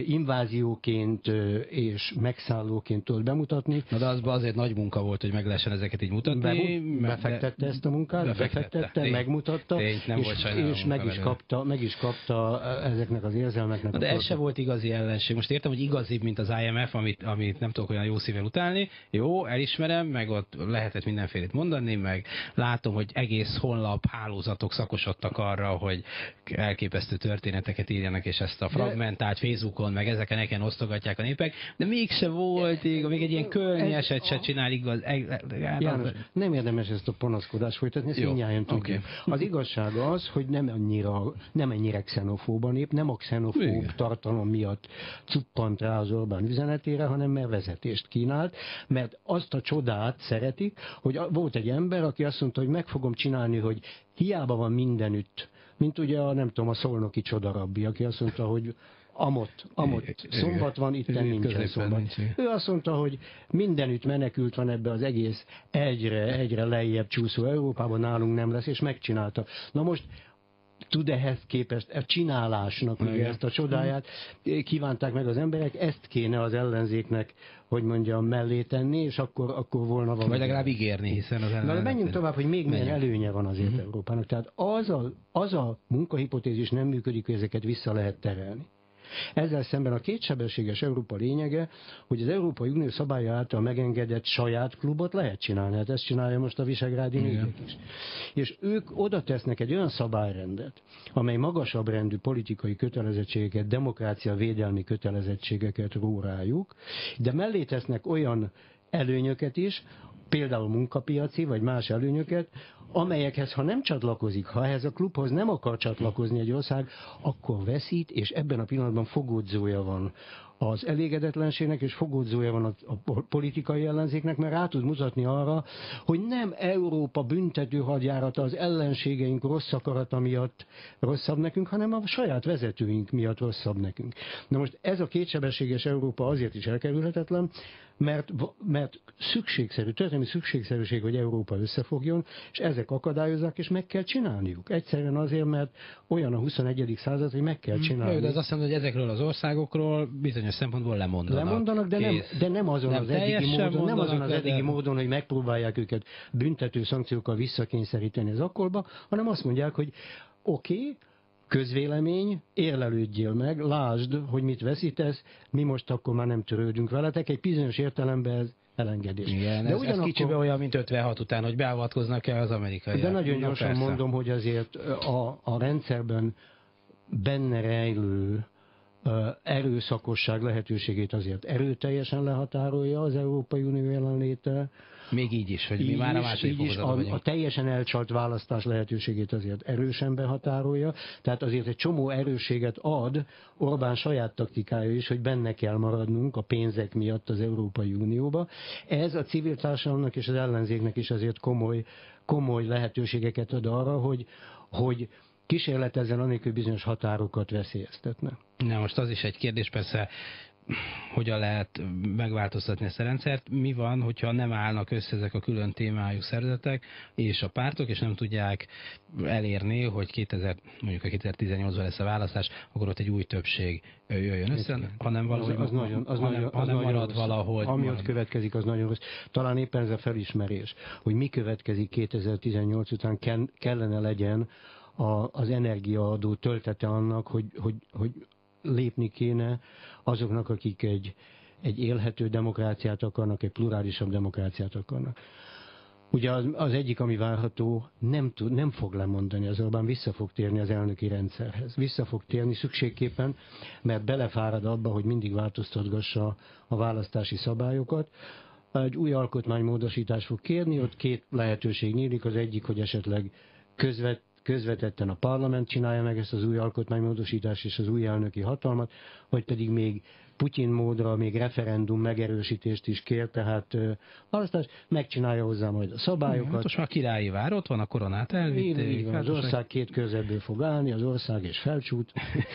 invázióként és megszállóként tudott bemutatni. Na de az azért nagy munka volt, hogy meg lehessen ezeket így mutatni. Be, befektette ezt a munkát, befektette, befektette tény, megmutatta, tény, nem és, volt és meg, is kapta, meg is kapta ezeknek az érzelmeknek. Na de ez se volt igazi ellenség. Most értem, hogy igazibb, mint az I M F, amit, amit nem tudok olyan jó szívvel utálni. Jó, elismerem, meg ott lehetett mindenfélét mondani, meg látom, hogy egész honlap hálózatok szakosodtak arra, hogy elképesztő történeteket írjanak, és ezt a fragmentált Facebook meg ezeken eken osztogatják a népek, de mégse volt, még, még egy ilyen kölnyi eset se csinál igaz. János, nem érdemes ezt a panaszkodást folytatni, ezt mindjárt tudjuk. Okay. Az igazság az, hogy nem annyira, nem ennyire xenofób a nép, nem a xenofób igen. tartalom miatt cuppant rá az Orbán üzenetére, hanem mert vezetést kínált, mert azt a csodát szeretik, hogy volt egy ember, aki azt mondta, hogy meg fogom csinálni, hogy hiába van mindenütt, mint ugye a, nem tudom, a szolnoki csodarabbi, aki azt mondta, hogy Amott, amott szombat van, itt nincsen szombat. Nincs. Ő azt mondta, hogy mindenütt menekült van ebbe az egész egyre, egyre lejjebb csúszó Európában, nálunk nem lesz, és megcsinálta. Na most tud ehhez képest, a csinálásnak ugye ezt a csodáját kívánták meg az emberek, ezt kéne az ellenzéknek, hogy mondjam, mellé tenni, és akkor, akkor volna valami. Vagy legalább ígérni, hiszen az ellenzék. Na, menjünk tovább, hogy még milyen előnye van azért uh-huh. Európának. Tehát az a, az a munkahipotézis nem működik, hogy ezeket vissza lehet terelni. Ezzel szemben a kétsebességes Európa lényege, hogy az Európai Unió szabálya által megengedett saját klubot lehet csinálni. Hát ezt csinálja most a visegrádi négyek is. És ők oda tesznek egy olyan szabályrendet, amely magasabb rendű politikai kötelezettségeket, demokrácia védelmi kötelezettségeket ró rájuk, de mellé tesznek olyan előnyöket is, például munkapiaci vagy más előnyöket, amelyekhez, ha nem csatlakozik, ha ehhez a klubhoz nem akar csatlakozni egy ország, akkor veszít, és ebben a pillanatban fogódzója van az elégedetlenségnek, és fogódzója van a, a politikai ellenzéknek, mert rá tud mutatni arra, hogy nem Európa büntető hadjárata az ellenségeink rossz akarata miatt rosszabb nekünk, hanem a saját vezetőink miatt rosszabb nekünk. Na most ez a kétsebességes Európa azért is elkerülhetetlen, mert, mert szükségszerű, történelmi szükségszerűség, hogy Európa összefogjon, és ezek akadályozzák, és meg kell csinálniuk. Egyszerűen azért, mert olyan a huszonegyedik század, hogy meg kell csinálni. De az azt mondja, hogy ezekről az országokról bizonyos szempontból lemondanak. Lemondanak, de nem, de nem azon nem az eddigi módon, nem azon az eddigi de... módon, hogy megpróbálják őket büntető szankciókkal visszakényszeríteni az akkolba, hanem azt mondják, hogy oké, okay, közvélemény, érlelődjél meg, lásd, hogy mit veszítesz, mi most akkor már nem törődünk veletek, egy bizonyos értelemben ez elengedés. Igen, de ez, ugyanakkor... ez kicsibe olyan, mint ötvenhat után, hogy beavatkoznak-e az amerikaiak. De nagyon Na, gyorsan persze. mondom, hogy azért a, a rendszerben benne rejlő erőszakosság lehetőségét azért erőteljesen lehatárolja az Európai Unió jelenléte. Még így is, hogy mi így már a is, második így is a, a teljesen elcsalt választás lehetőségét azért erősen behatárolja, tehát azért egy csomó erősséget ad Orbán saját taktikája is, hogy benne kell maradnunk a pénzek miatt az Európai Unióba. Ez a civil társadalomnak és az ellenzéknek is azért komoly, komoly lehetőségeket ad arra, hogy, hogy kísérletezzen anélkül bizonyos határokat veszélyeztetne. Na most az is egy kérdés, persze, hogyan lehet megváltoztatni ezt a rendszert. Mi van, hogyha nem állnak össze ezek a külön témájú szervezetek és a pártok, és nem tudják elérni, hogy kétezer, mondjuk a kétezer-tizennyolcban lesz a választás, akkor ott egy új többség jöjjön össze, hanem valahogy az, az nagyon, az hanem, nagyon, az hanem nagyon marad rossz. valahogy. Ami marad. ott következik, az nagyon rossz. Talán éppen ez a felismerés, hogy mi következik kétezer-tizennyolc után kellene legyen a, az energiaadó töltete annak, hogy, hogy, hogy lépni kéne azoknak, akik egy, egy élhető demokráciát akarnak, egy plurálisabb demokráciát akarnak. Ugye az, az egyik, ami várható, nem, tud, nem fog lemondani, az Orbán vissza fog térni az elnöki rendszerhez. Vissza fog térni szükségképpen, mert belefárad abba, hogy mindig változtatgassa a választási szabályokat. Egy új alkotmánymódosítást fog kérni, ott két lehetőség nyílik, az egyik, hogy esetleg közvet közvetetten a parlament csinálja meg ezt az új alkotmánymódosítást és az új elnöki hatalmat, vagy pedig még Putyin módra, még referendum megerősítést is kér, tehát választás, megcsinálja hozzá majd a szabályokat. Hát most már királyi vár, ott van a koronát elvitték. Az ország két körzetből fog állni, az ország és Felcsút,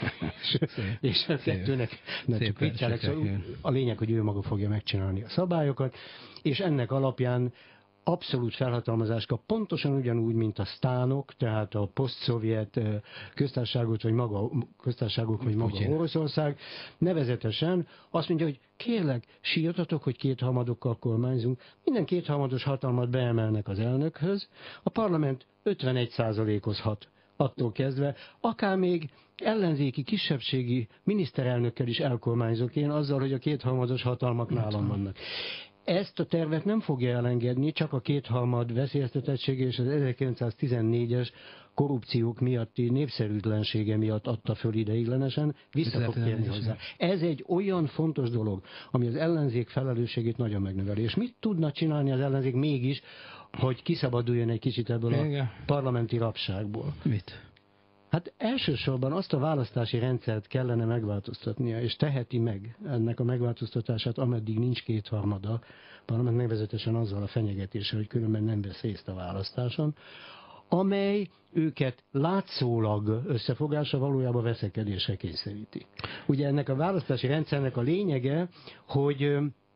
és a kettőnek nem csak viccelek, szóval a lényeg, hogy ő maga fogja megcsinálni a szabályokat, és ennek alapján abszolút felhatalmazást kap, pontosan ugyanúgy, mint a sztánok, tehát a posztszovjet köztársaságot, vagy maga köztársaságok, vagy maga Putyin. Oroszország, nevezetesen azt mondja, hogy kérlek, sírtatok, hogy kétharmadokkal kormányzunk, minden kétharmados hatalmat beemelnek az elnökhöz, a parlament ötvenegy százalékhoz hat attól kezdve, akár még ellenzéki, kisebbségi miniszterelnökkel is elkormányzok én azzal, hogy a kétharmados hatalmak nálam vannak. Ezt a tervet nem fogja elengedni, csak a kétharmad veszélyeztetettsége és az ezerkilencszáztizennégyes korrupciók miatti népszerűtlensége miatt adta föl ideiglenesen, vissza fog térni hozzá. Ez egy olyan fontos dolog, ami az ellenzék felelősségét nagyon megnöveli. És mit tudna csinálni az ellenzék mégis, hogy kiszabaduljon egy kicsit ebből a parlamenti rabságból? Mit? Hát elsősorban azt a választási rendszert kellene megváltoztatnia, és teheti meg ennek a megváltoztatását, ameddig nincs kétharmada, parlament nevezetesen azzal a fenyegetéssel, hogy különben nem vesz részt a választáson, amely őket látszólag összefogása valójában veszekedésre kényszeríti. Ugye ennek a választási rendszernek a lényege, hogy,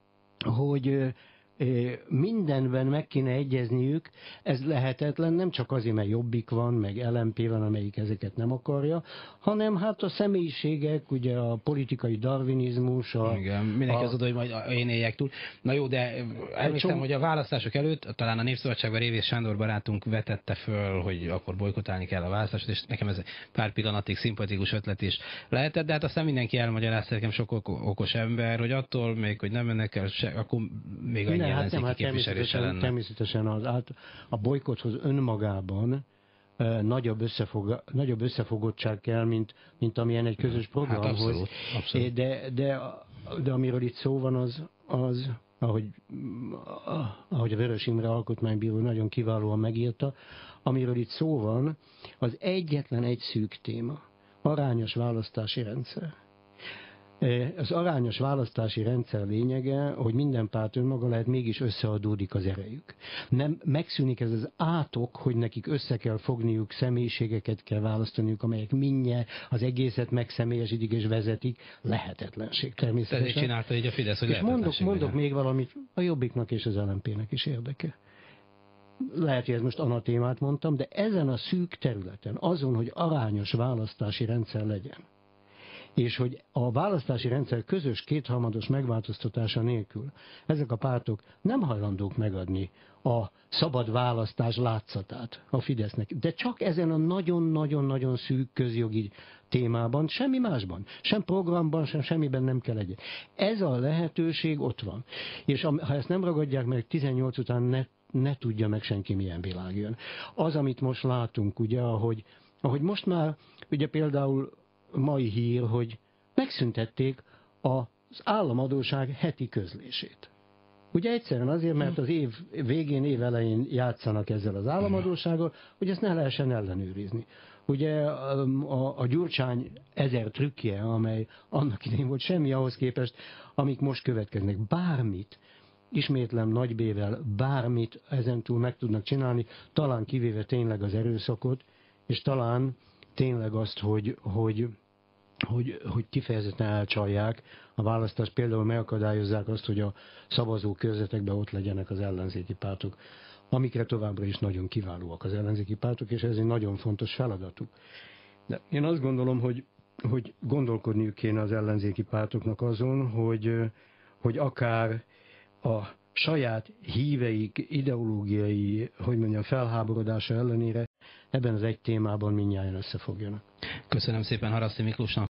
hogy mindenben meg kéne egyezniük, ez lehetetlen, nem csak azért, mert Jobbik van, meg el em pé van, amelyik ezeket nem akarja, hanem hát a személyiségek, ugye a politikai darwinizmus, a... Igen, mindenki a, az oda, hogy majd én éljek túl. Na jó, de emlékszem, som... hogy a választások előtt, talán a Népszabadságban Révész Sándor barátunk vetette föl, hogy akkor bolykotálni kell a választást, és nekem ez pár pillanatig szimpatikus ötlet is lehetett, de hát aztán mindenki elmagyarázta, nekem sok okos ember, hogy attól még, hogy nem mennek el, se, akkor még annyi hát nem, hát természetesen, természetesen az át, a bolykothoz önmagában e, nagyobb, összefog, nagyobb összefogottság kell, mint, mint amilyen egy közös programhoz. Hát abszolút, abszolút. De, de, de amiről itt szó van, az, az, ahogy, ahogy a Vörös Imre alkotmánybíró nagyon kiválóan megírta, amiről itt szó van, az egyetlen egy szűk téma, arányos választási rendszer. Az arányos választási rendszer lényege, hogy minden párt önmaga lehet, mégis összeadódik az erejük. Nem megszűnik ez az átok, hogy nekik össze kell fogniuk, személyiségeket kell választaniuk, amelyek mindjárt az egészet megszemélyesítik és vezetik. Lehetetlenség természetesen. Tehát csinálta így a Fidesz, hogy és mondok, mondok legyen. még valamit, a Jobbiknak és az el em pé-nek is érdeke. Lehet, hogy ez most anatémát mondtam, de ezen a szűk területen, azon, hogy arányos választási rendszer legyen, és hogy a választási rendszer közös kétharmados megváltoztatása nélkül ezek a pártok nem hajlandók megadni a szabad választás látszatát a Fidesznek. De csak ezen a nagyon-nagyon-nagyon szűk közjogi témában, semmi másban, sem programban, sem semmiben nem kell legyen. Ez a lehetőség ott van. És ha ezt nem ragadják meg, tizennyolc után ne, ne tudja meg senki, milyen világ jön. Az, amit most látunk, ugye, ahogy, ahogy most már, ugye például mai hír, hogy megszüntették az államadósság heti közlését. Ugye egyszerűen azért, mert az év végén, év elején játszanak ezzel az államadóssággal, hogy ezt ne lehessen ellenőrizni. Ugye a, a Gyurcsány ezer trükkje, amely annak idején volt, semmi ahhoz képest, amik most következnek. Bármit, ismétlem nagy B-vel, bármit ezentúl meg tudnak csinálni, talán kivéve tényleg az erőszakot, és talán tényleg azt, hogy, hogy, hogy, hogy kifejezetten elcsalják a választást, például megakadályozzák azt, hogy a szavazó körzetekben ott legyenek az ellenzéki pártok, amikre továbbra is nagyon kiválóak az ellenzéki pártok, és ez egy nagyon fontos feladatuk. De én azt gondolom, hogy, hogy gondolkodniuk kéne az ellenzéki pártoknak azon, hogy, hogy akár a saját híveik, ideológiai, hogy mondjam, felháborodása ellenére ebben az egy témában mindnyájan összefogjanak. Köszönöm szépen Haraszti Miklósnak.